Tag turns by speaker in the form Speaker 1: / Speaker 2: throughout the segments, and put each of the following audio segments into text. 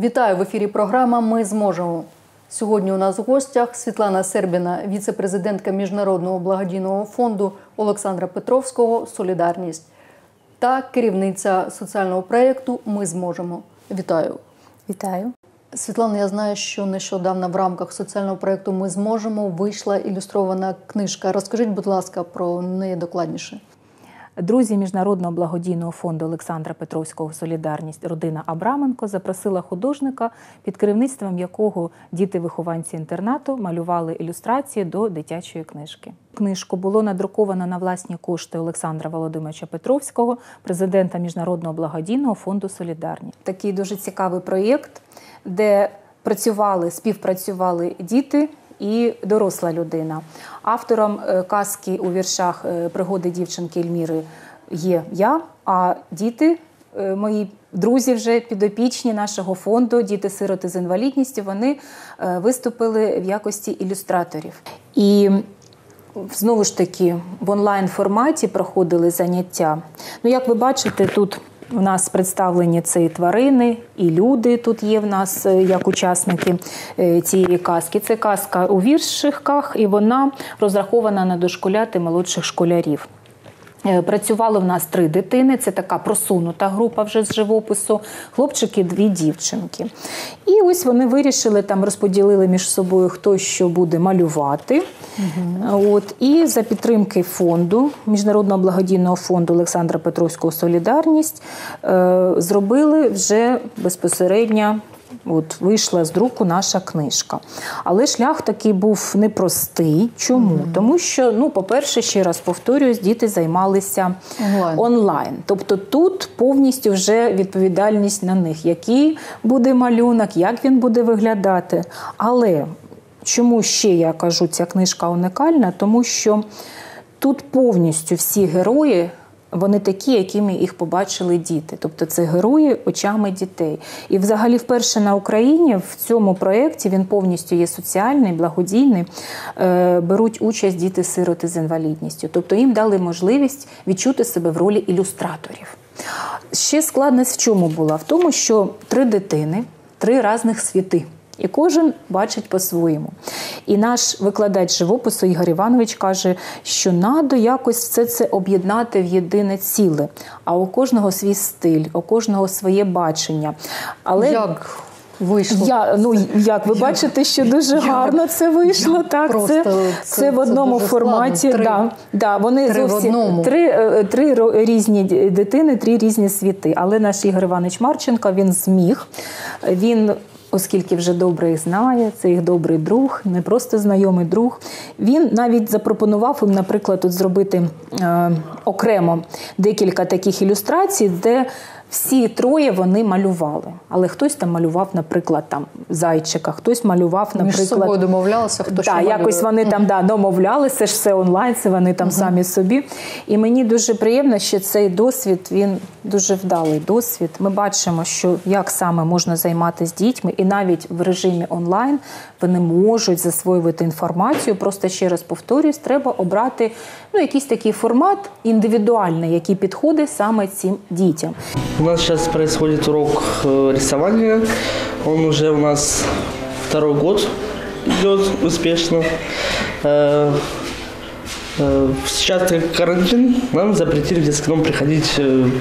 Speaker 1: Вітаю в ефірі програма «Ми зможемо». Сьогодні у нас в гостях Світлана Сербіна, віце-президентка Міжнародного благодійного фонду Олександра Петровського «Солідарність» та керівниця соціального проєкту «Ми зможемо». Вітаю.
Speaker 2: Вітаю.
Speaker 1: Світлана, я знаю, що нещодавно в рамках соціального проєкту «Ми зможемо» вийшла ілюстрована книжка. Розкажіть, будь ласка, про неї докладніше.
Speaker 2: Друзі Міжнародного благодійного фонду Олександра Петровського «Солідарність» родина Абраменко запросила художника, під керівництвом якого діти-вихованці інтернату малювали ілюстрації до дитячої книжки. Книжку було надруковано на власні кошти Олександра Володимировича Петровського, президента Міжнародного благодійного фонду «Солідарність». Такий дуже цікавий проєкт, де співпрацювали діти і доросла людина. Автором казки у віршах «Пригоди дівчинки Ельміри» є я, а діти, мої друзі вже підопічні нашого фонду, діти-сироти з інвалідністю, вони виступили в якості ілюстраторів. І знову ж таки в онлайн-форматі проходили заняття. Як ви бачите, тут у нас представлені це і тварини, і люди тут є в нас як учасники цієї казки. Це казка у віршиках, і вона розрахована на дошколят і молодших школярів. Працювало в нас 3 дитини, це така просунута група вже з живопису, хлопчики, 2 дівчинки. І ось вони вирішили, розподілили між собою, хто що буде малювати. І за підтримки фонду, Міжнародного благодійного фонду Олександра Петровського «Солідарність» зробили вже безпосередньо, вийшла з друку наша книжка. Але шлях такий був непростий. Чому? Тому що, по-перше, ще раз повторююсь, діти займалися онлайн. Тобто тут повністю вже відповідальність на них, який буде малюнок, як він буде виглядати. Але чому ще я кажу, ця книжка унікальна? Тому що тут повністю всі герої, вони такі, якими їх побачили діти. Тобто це герої очами дітей. І взагалі вперше на Україні в цьому проєкті, він повністю є соціальний, благодійний, беруть участь діти-сироти з інвалідністю. Тобто їм дали можливість відчути себе в ролі ілюстраторів. Ще складність в чому була? В тому, що 3 дитини, 3 різних світи. І кожен бачить по-своєму. І наш викладач живопису Ігор Іванович каже, що треба якось все це об'єднати в єдине ціле. А у кожного свій стиль, у кожного своє бачення. Але
Speaker 1: як вийшло?
Speaker 2: Як ви бачите, що дуже гарно це вийшло. Це в одному форматі. Вони зовсім 3 різні дитини, 3 різні світи. Але наш Ігор Іванович Марченко, він зміг. Він, оскільки вже добре їх знає, це їх добрий друг, не просто знайомий друг. Він навіть запропонував їм, наприклад, тут зробити окремо декілька таких ілюстрацій, де всі 3 вони малювали. Але хтось там малював, наприклад, зайчика, хтось малював, наприклад... Між собою
Speaker 1: домовлялися, хто що малює.
Speaker 2: Якось вони домовлялися, це ж все онлайн, це вони самі собі. І мені дуже приємно, що цей досвід, він дуже вдалий досвід. Ми бачимо, що як саме можна займатися з дітьми, і навіть в режимі онлайн вони можуть засвоювати інформацію. Просто ще раз повторюсь, треба обрати якийсь такий формат індивідуальний, який підходить саме цим дітям.
Speaker 3: У нас сейчас происходит урок рисования. Он уже у нас 2-й год идет успешно. Сейчас карантин, нам запретили в детский дом приходить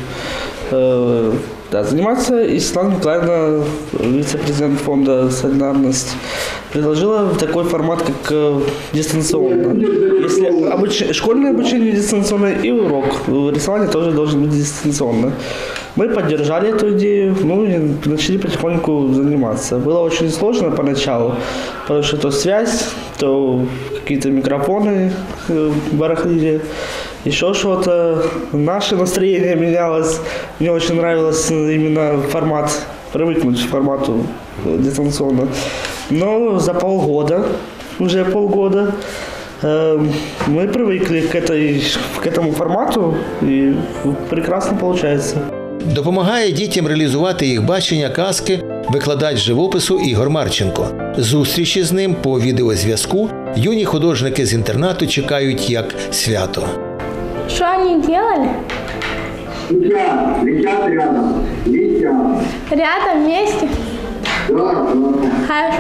Speaker 3: заниматься. И Светлана Николаевна, вице-президент фонда «Солидарность», предложила такой формат, как дистанционно. Если школьное обучение дистанционное и урок рисования тоже должен быть дистанционно. Мы поддержали эту идею, и начали потихоньку заниматься. Было очень сложно поначалу, потому что то связь, то какие-то микрофоны барахлили, еще что-то. Наше настроение менялось. Мне очень нравилось именно формат, привыкнуть к формату дистанционно. Но за уже полгода, мы привыкли к этому формату, и прекрасно получается.
Speaker 4: Допомагає дітям реалізувати їх бачення казки викладач живопису Ігор Марченко. Зустрічі з ним по відеозв'язку юні художники з інтернату чекають як свято.
Speaker 5: Що вони робили?
Speaker 6: Летят рядом.
Speaker 5: Рядом, вместе? Хорошо.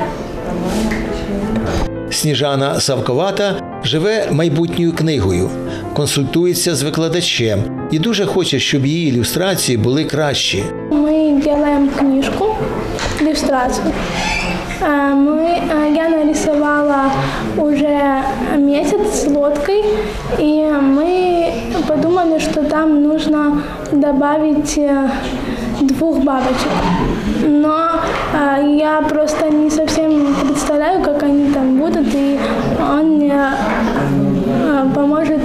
Speaker 4: Сніжана Савковата живе майбутньою книгою, консультується з викладачем і дуже хоче, щоб її ілюстрації були кращі.
Speaker 5: Мы делаем книжку, иллюстрацию. Я нарисовала уже месяц с лодкой, и мы подумали, что там нужно добавить 2 бабочек. Но я просто не совсем представляю, как они там будут, и он мне поможет,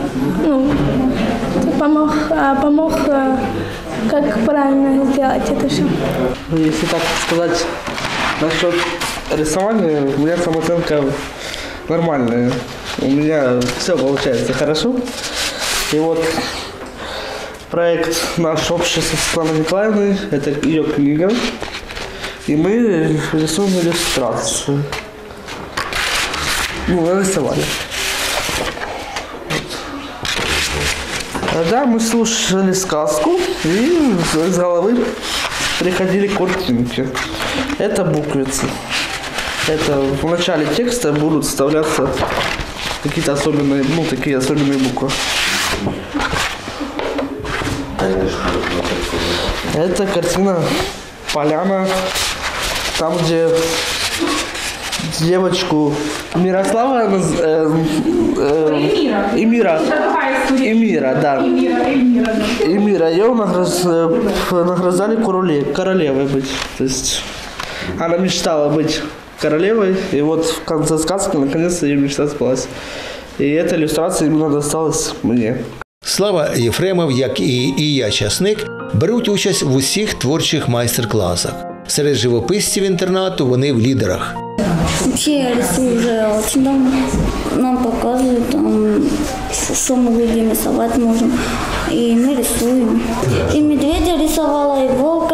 Speaker 5: помог, как правильно сделать это все.
Speaker 3: Если так сказать насчет рисования, у меня самооценка нормальная. У меня все получается хорошо. И вот проект наш общий со Светланой Николаевной, это ее книга. И мы рисуем иллюстрацию. Нарисовали. Да, мы слушали сказку и из головы приходили картинки. Это буквицы. Это в начале текста будут вставляться какие-то особенные, такие особенные буквы. Это картина «Поляна», там, где девочку Мирослава Эмира, да. Эмира, ее награждали королевой быть. То есть она мечтала быть королевой, и вот в конце сказки наконец-то ее мечта сбылась. И эта иллюстрация именно досталась мне.
Speaker 4: Слава Єфремов, як і Ія Часник, беруть участь в усіх творчих майстер-класах. Серед живописців інтернату вони в лідерах.
Speaker 6: Вообще я рисую уже очень давно. Нам показывают, что мы будем рисовать можем. И мы рисуем. И медведя рисовала, и волка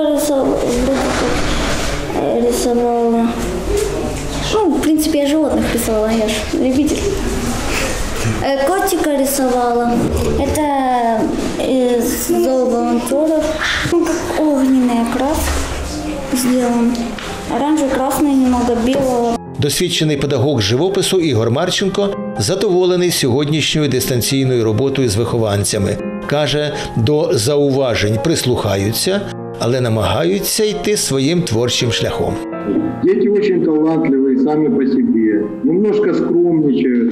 Speaker 6: рисовала. В принципе, я животных рисовала, я же любитель. Котика рисовала. Это из зооволонтеров. Как огненный окрас сделан. Оранжевый, красный, немного белого.
Speaker 4: Досвідчений педагог живопису Ігор Марченко задоволений сьогоднішньою дистанційною роботою з вихованцями. Каже, до зауважень прислухаються, але намагаються йти своїм творчим шляхом.
Speaker 7: Дети очень талантливые сами по себе, немножко скромничают.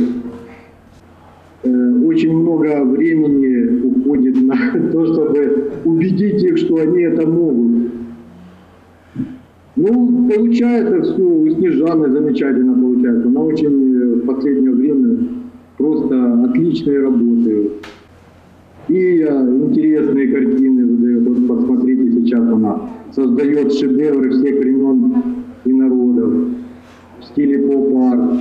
Speaker 7: Очень много времени уходит на то, чтобы убедить их, что они это могут. Получается все, у Снежаны замечательно получается. Она очень в последнее время просто отличные работы. И интересные картины выдает. Вот посмотрите, сейчас она создает шедевры всех времен и народов в стиле поп-арт.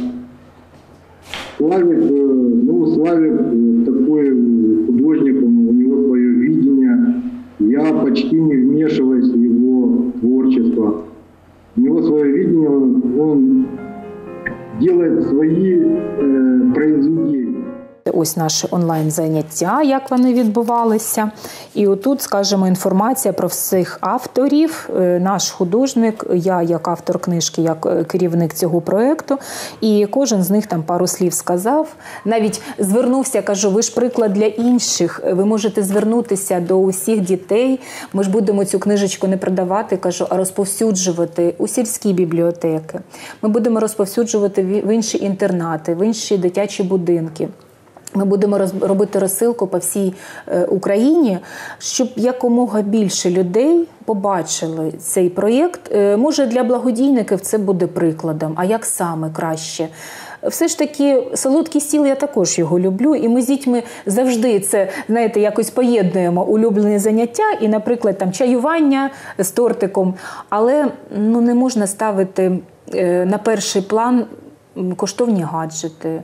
Speaker 7: Славик такой художник, у него свое видение. Я почти не вмешиваюсь в его творчество. У него свое видение, он делает свои произведения.
Speaker 2: Ось наші онлайн-заняття, як вони відбувалися. І отут, скажімо, інформація про всіх авторів. Наш художник, я як автор книжки, як керівник цього проєкту. І кожен з них там пару слів сказав. Навіть звернувся, кажу, ви ж приклад для інших. Ви можете звернутися до усіх дітей. Ми ж будемо цю книжечку не продавати, кажу, а розповсюджувати у сільські бібліотеки. Ми будемо розповсюджувати в інші інтернати, в інші дитячі будинки. Ми будемо робити розсилку по всій Україні, щоб якомога більше людей побачили цей проєкт. Може, для благодійників це буде прикладом, а як саме краще. Все ж таки, солодкий стіл, я також його люблю, і ми з дітьми завжди це, знаєте, якось поєднуємо улюблені заняття і, наприклад, там чаювання з тортиком, але не можна ставити на перший план коштовні гаджети.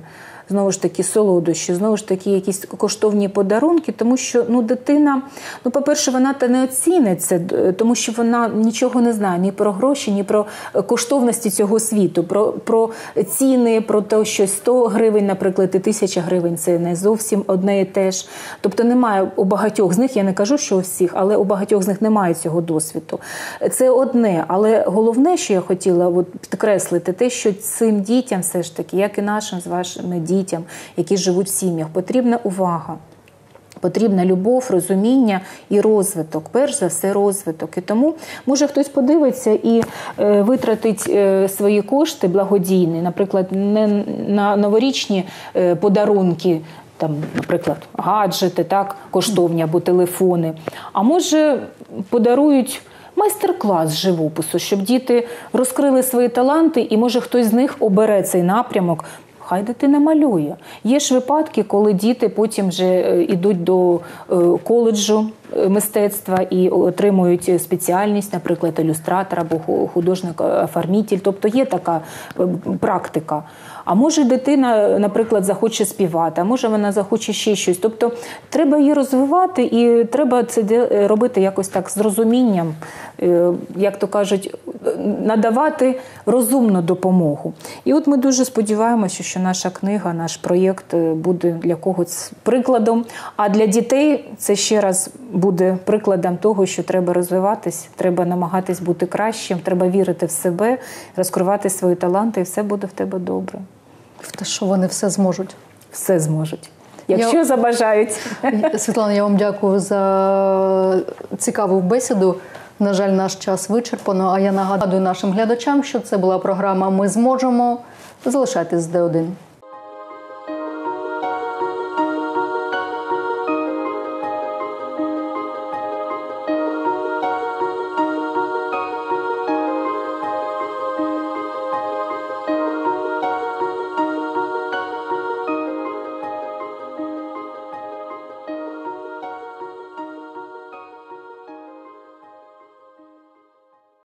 Speaker 2: знову ж таки, солодощі, знову ж таки, якісь коштовні подарунки, тому що дитина, по-перше, вона не оцінить це, тому що вона нічого не знає ні про гроші, ні про коштовності цього світу, про ціни, про те, що 100 гривень, наприклад, і 1000 гривень – це не зовсім одне і те ж. Тобто немає у багатьох з них, я не кажу, що у всіх, але у багатьох з них немає цього досвіду. Це одне, але головне, що я хотіла підкреслити, те, що цим дітям все ж таки, як і нашим з вашими дітям, які живуть в сім'ях, потрібна увага. Потрібна любов, розуміння і розвиток. Перш за все розвиток. І тому, може, хтось подивиться і витратить свої кошти благодійні, наприклад, не на новорічні подарунки, наприклад, гаджети, коштовні або телефони, а може подарують майстер-клас з живопису, щоб діти розкрили свої таланти і, може, хтось з них обере цей напрямок. Хай дитина малює. Є ж випадки, коли діти потім вже йдуть до коледжу мистецтва і отримують спеціальність, наприклад, ілюстратор або художник-оформитель. Тобто є така практика. А може дитина, наприклад, захоче співати, а може вона захоче ще щось. Тобто треба її розвивати і треба це робити якось так з розумінням, як то кажуть, надавати розумну допомогу. І от ми дуже сподіваємося, що наша книга, наш проєкт буде для когось прикладом, а для дітей це ще раз буде прикладом того, що треба розвиватись, треба намагатись бути кращим, треба вірити в себе, розкривати свої таланти, і все буде в тебе добре.
Speaker 1: В те, що вони все зможуть.
Speaker 2: Все зможуть. Якщо забажають.
Speaker 1: Світлана, я вам дякую за цікаву бесіду. На жаль, наш час вичерпано, а я нагадую нашим глядачам, що це була програма «Ми зможемо». Залишайтесь з Д1.